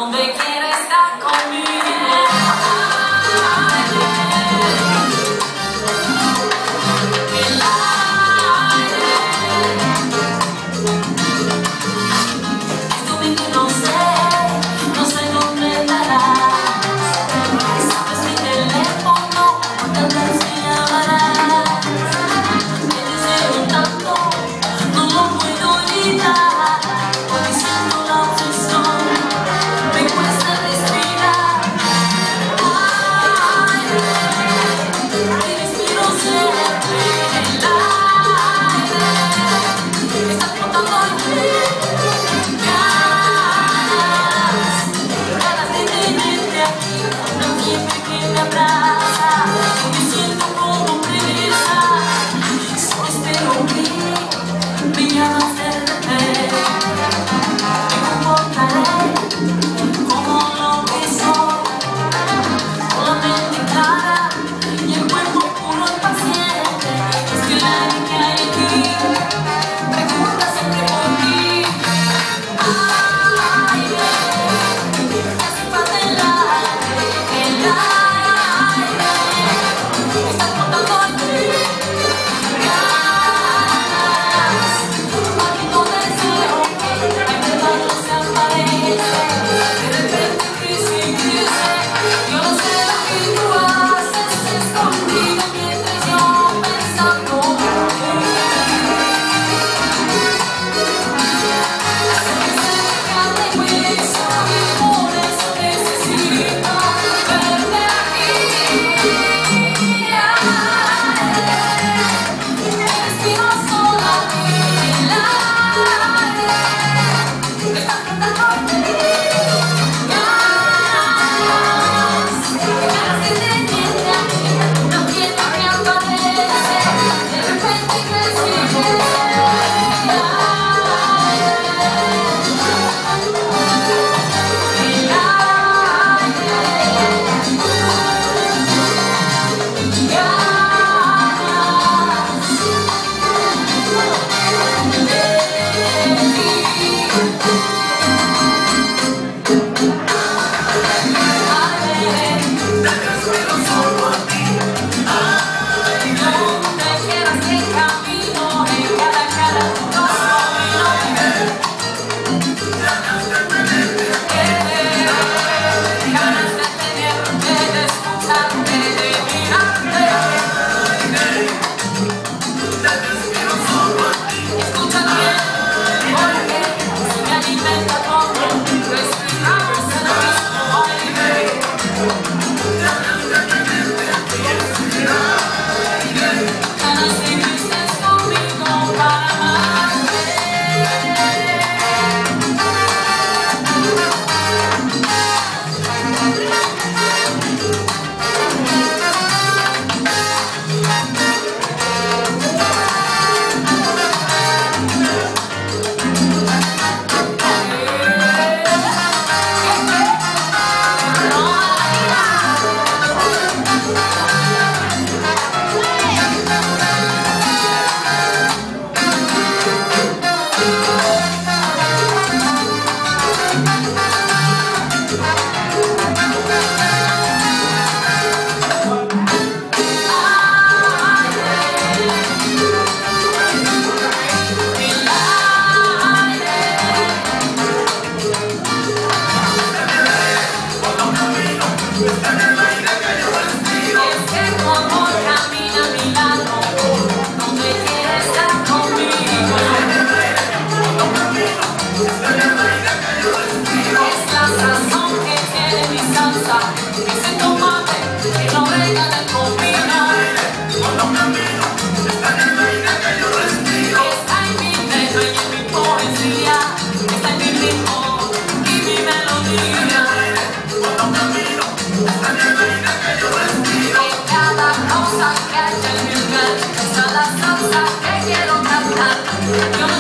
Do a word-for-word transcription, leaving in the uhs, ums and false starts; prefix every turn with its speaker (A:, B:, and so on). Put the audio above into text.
A: donde quiera estar conmigo. El aire, es domingo y no sé, no sé dónde estarás. Sabes mi teléfono, cuántas veces me llamarás. Te deseo tanto, no lo puedo olvidar. Hoy siento la obsesión, me cuesta respirar. Aire, te respiro siempre. El aire está flotando en mí. Ganas, ganas de tenerte aquí. No siempre que me abraza, me siento como presa. Solo espero que me llamas de repente. Me comportaré como lo que soy, con la mente clara y el cuerpo puro y paciente. Es que el aire que hay aquí pregunta siempre por ti. Aire, hace falta el aire, el aire está flotando en ti. Ganas, maldito deseo que entre manos se aparece. De repente crisis, crisis, yo no sé lo que tú haces escondido mientras yo pensando en ti. Hace que se me carne hueso y por eso necesito verte aquí. Aire, respiro solo a ti. El aire está flotando en ti. Ganas, ganas de tenerte aquí. No quiero que aparece. De repente crece. El aire, donde quieras que camino, en cada cara tu rostro mi nombre. Ganas de tenerte, de escucharte, de mirarte. Escucha bien, porque si me alimenta todo, respiramos en el mismo aire. Ganas de que estés conmigo para amarte. Es que tu amor camina a mi lado, donde quiera estar conmigo. Es la sazón que tiene mi salsa, ese tomate que no venga del comino. Está en mi dedo y en mi poesía, está en mi ritmo y mi melodía. En cada cosa que hay en mi hogar está la salsa que quiero cantar. Yo